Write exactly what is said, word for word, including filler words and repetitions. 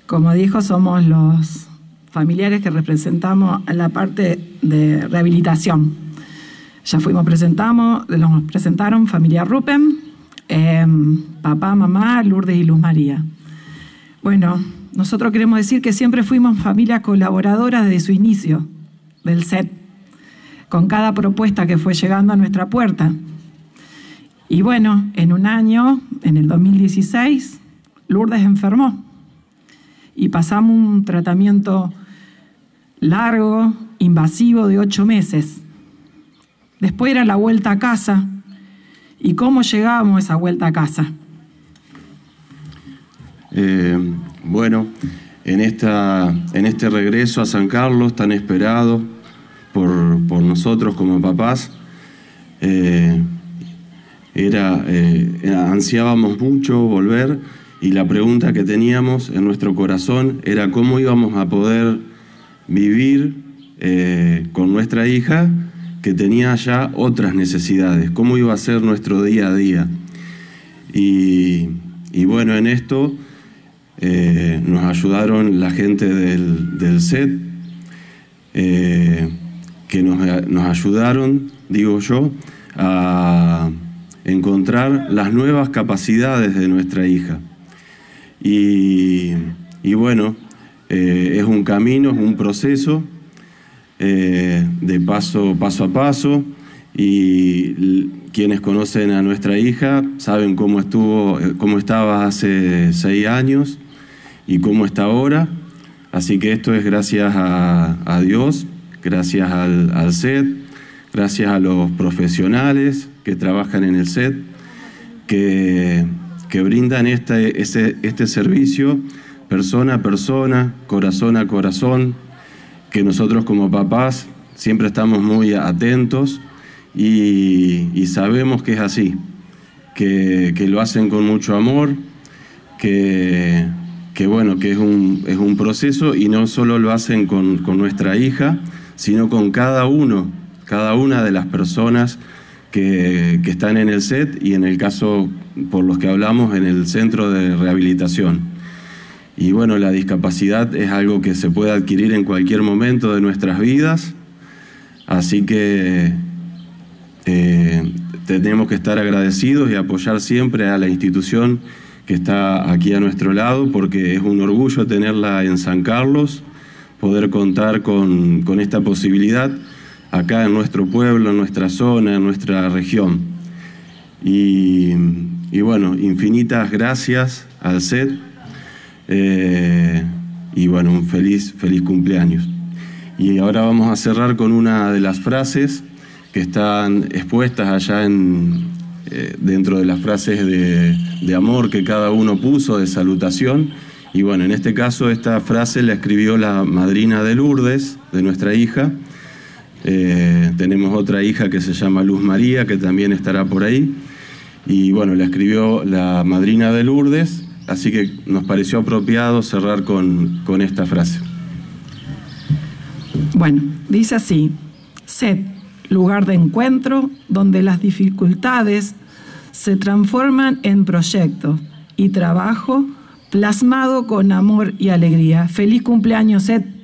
Como dijo, somos los familiares que representamos en la parte de rehabilitación. Ya fuimos, presentamos, nos presentaron familia Rupen, eh, papá, mamá, Lourdes y Luz María. Bueno, nosotros queremos decir que siempre fuimos familia colaboradora desde su inicio del S E T, con cada propuesta que fue llegando a nuestra puerta. Y bueno, en un año, en el dos mil dieciséis, Lourdes enfermó y pasamos un tratamiento largo, invasivo de ocho meses. Después era la vuelta a casa. ¿Y cómo llegamos a esa vuelta a casa? Eh, bueno, en, esta, en este regreso a San Carlos, tan esperado por, por nosotros como papás, eh, era, eh, ansiábamos mucho volver, y la pregunta que teníamos en nuestro corazón era cómo íbamos a poder vivir eh, con nuestra hija, que tenía ya otras necesidades, cómo iba a ser nuestro día a día. Y, y bueno, en esto eh, nos ayudaron la gente del, del S E T, eh, que nos, nos ayudaron, digo yo, a encontrar las nuevas capacidades de nuestra hija. Y, y bueno, eh, es un camino, es un proceso eh, de paso, paso a paso, y quienes conocen a nuestra hija saben cómo estuvo, cómo estaba hace seis años y cómo está ahora. Así que esto es gracias a, a Dios, gracias al, al S E T, gracias a los profesionales que trabajan en el S E T, que, que brindan este, este, este servicio persona a persona, corazón a corazón, que nosotros como papás siempre estamos muy atentos y, y sabemos que es así, que, que lo hacen con mucho amor, que, que bueno, que es un, es un proceso, y no solo lo hacen con, con nuestra hija, sino con cada uno, cada una de las personas que, que están en el S E T, y en el caso por los que hablamos, en el centro de rehabilitación. Y bueno, la discapacidad es algo que se puede adquirir en cualquier momento de nuestras vidas, así que eh, tenemos que estar agradecidos y apoyar siempre a la institución que está aquí a nuestro lado, porque es un orgullo tenerla en San Carlos, poder contar con, con esta posibilidad acá en nuestro pueblo, en nuestra zona, en nuestra región. Y, y bueno, infinitas gracias al S E T. Eh, y bueno, un feliz, feliz cumpleaños. Y ahora vamos a cerrar con una de las frases que están expuestas allá en, eh, dentro de las frases de, de amor que cada uno puso, de salutación. Y bueno, en este caso esta frase la escribió la madrina de Lourdes, de nuestra hija. Eh, tenemos otra hija que se llama Luz María, que también estará por ahí. Y bueno, la escribió la madrina de Lourdes. Así que nos pareció apropiado cerrar con, con esta frase. Bueno, dice así: S E T, lugar de encuentro donde las dificultades se transforman en proyectos y trabajo plasmado con amor y alegría. Feliz cumpleaños, S E T.